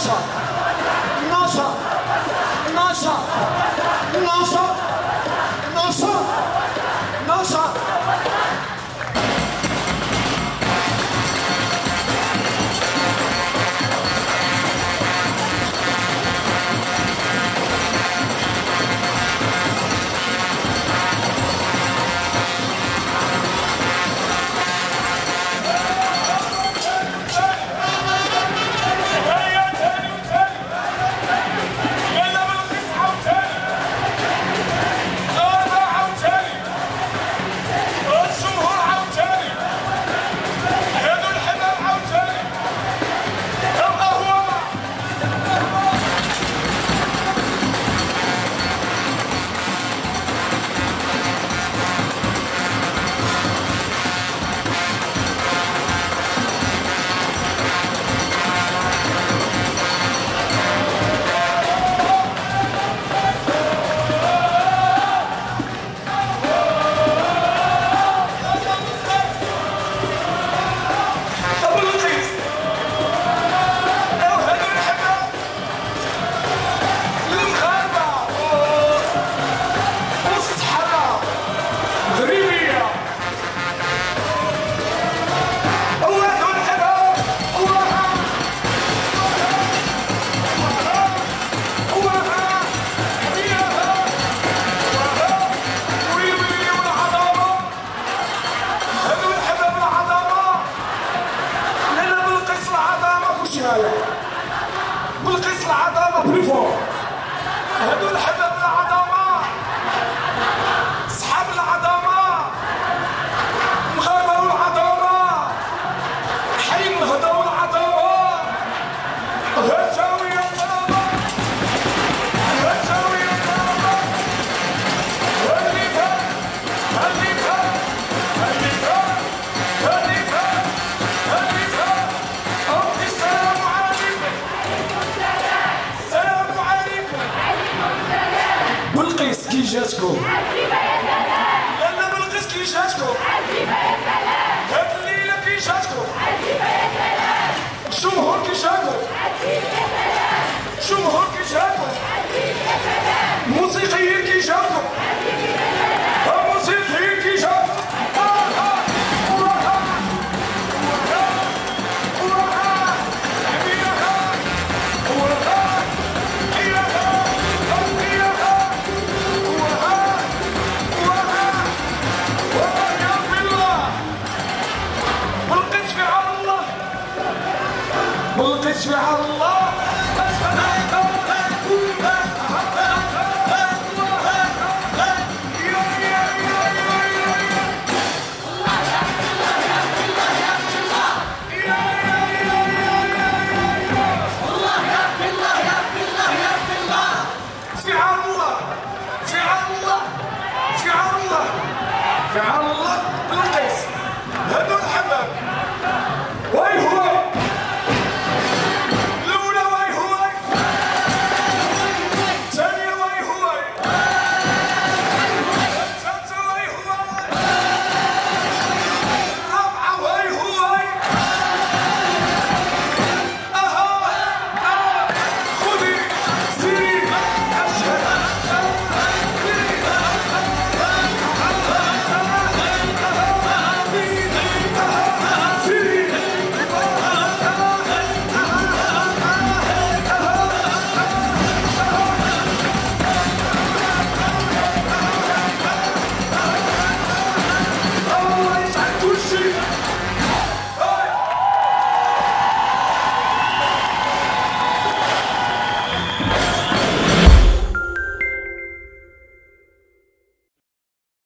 بالقيس العظمه بريفور. هادو الحباب العظمه، صحاب العظمه، مغامروا العظمه، حي الهضره العظمه، هجاوي العظمه، هجاوي العظمه، هليفه هليفه هليفه هليفه هليفه. ربي السلام عليكم. السلام عليكم. بلقيس كي جاتكم؟ عجيبة يا سلام. لالا بلقيس كي جاتكم؟ عجيبة يا سلام. هاد الليلة كي جاتكم؟ عجيبة يا سلام. الجمهور كي جاكم؟ عجيب يا سلام. الجمهور كي جاكم؟ عجيب يا سلام. الموسيقيين كي جاكم؟ عجيب يا سلام. الموسيقيين كي جاكم؟ بالقيس في الله. فعل الله بالقيس. هادو الحباب